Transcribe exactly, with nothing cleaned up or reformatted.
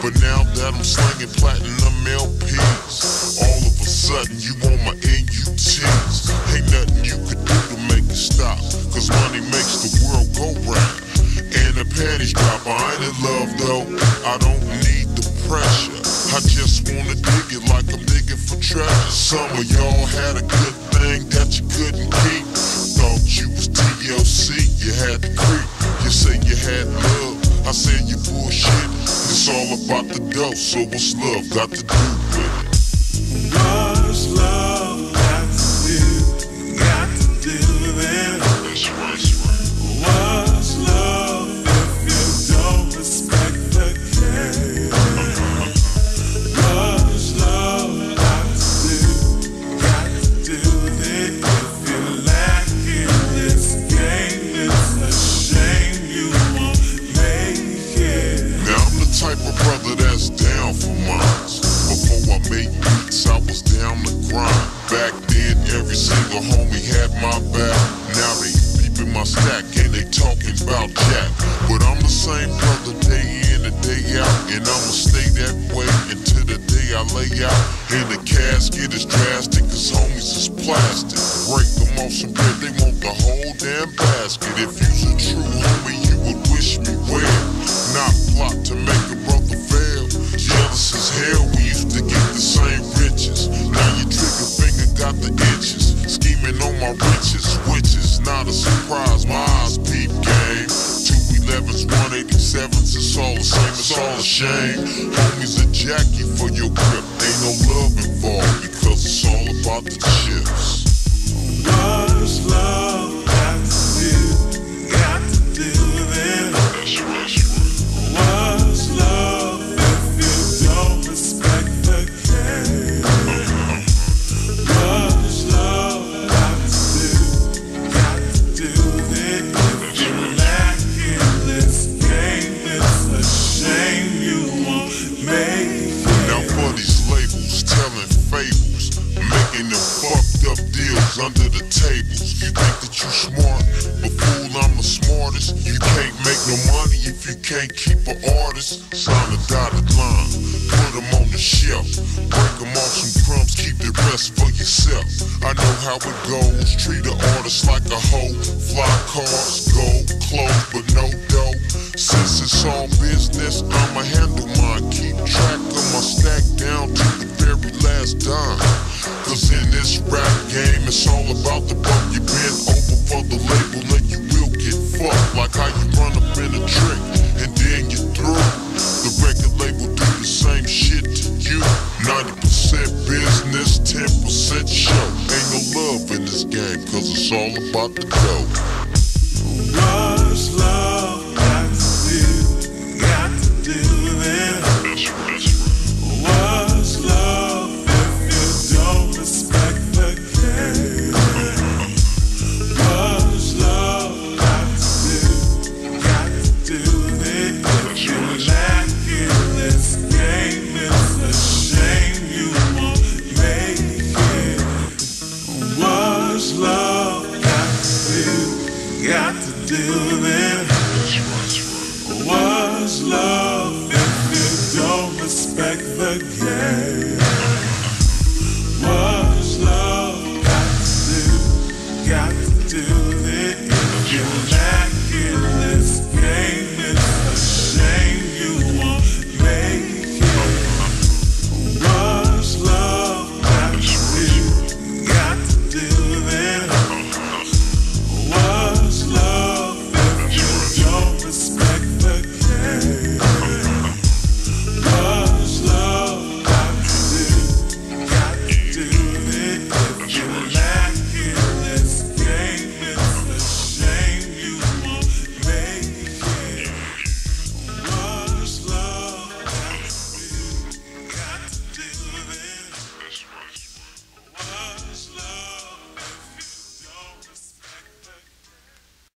But now that I'm slinging platinum L Ps, all of a sudden you on my N U Ts. Ain't nothing you could do to make it stop, cause money makes the world go round. And the panties drop. I ain't in love though, I don't need the pressure. I just wanna dig it like I'm digging for treasure. Some of y'all had a good thing that you couldn't keep. Thought you was T L C, you had to creep. You say you had love, I said you bullshit. It's all about the dough, so what's love got to do with it? What's love got to do, got to do with it? That's right, that's right. What's love if you don't respect the game? What's love got to do, got to do with it? If you're lacking this game, it's a shame you won't make it. Now I'm the type of brother that's down for mines. Before I made beats, I was down the grind. Back then, every single homie had my back. Now they peeping my stack and they talking about Jack. But I'm the same brother day in and day out, and I'ma stay that way until the day I lay out. And the casket is drastic, cause homies is plastic. Break them off some bread, they want the whole damn basket. If you's a true homie, you would wish me well. Not plot to make a brother fail. Jealous as hell, we used to get the same riches. Now your trigger finger got the itches. Scheming on my riches, which is not a surprise. My eyes peep game. two elevens, one eighty-sevens, it's all the same, it's all a shame. Homies a Jackie for your grip. Ain't no love involved because it's all about the chips. What's love got to do, got to do with it? That's right, that's right. What's love if you don't respect the game? What's love got to do, got to do with it? If you're lacking this game, it's a shame you won't make it. Now for these labels telling fables, making them fucked up deals under the tables. You think that you smart, but fool, I'm the smartest. You can't make no money if you can't keep an artist. Sign a dotted line, put them on the shelf. Break them off some crumbs, keep the rest for yourself. I know how it goes, treat an artist like a hoe. Fly cars, gold clothes, but no dough. Since it's all business, I'ma handle mine. Keep track of my stack down to the very last dime. Cause in this rap game, it's all about the buck. You been over for the label and you will get fucked. Like how you run up in a trick and then you through. The record label do the same shit to you. ninety percent business, ten percent show. Ain't no love in this game cause it's all about the dough.